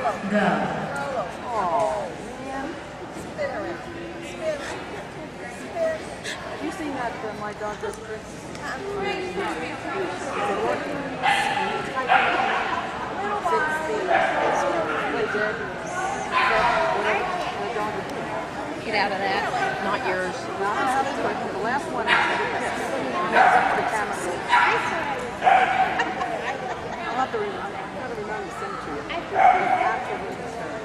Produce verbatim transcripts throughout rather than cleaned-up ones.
Go. Oh, man. Spin around. Spin. Spin. You seen that uh, My Dog Does Tricks? Get out of that. Not yours. No, I don't know how to do it. The last one is the camera. I'll have to remember. I'll have to remember to send it to you. After we start.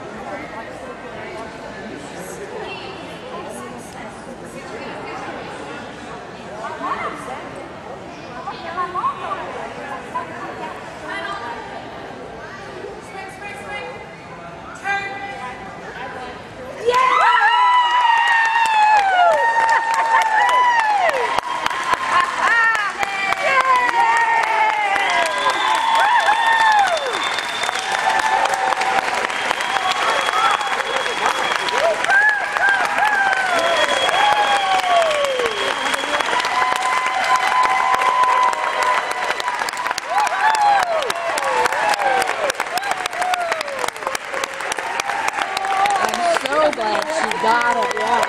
So glad she got it, yeah.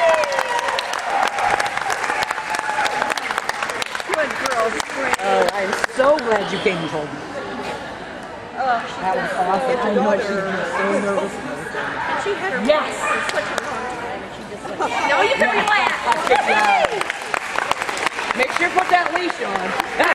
Good girl, Spring. Oh, I'm so glad you came and told me. Uh, That was awesome. I know she's so nervous. she had her Yes! for such a long time, and she just like, No, you can relax. Make sure you put that leash on.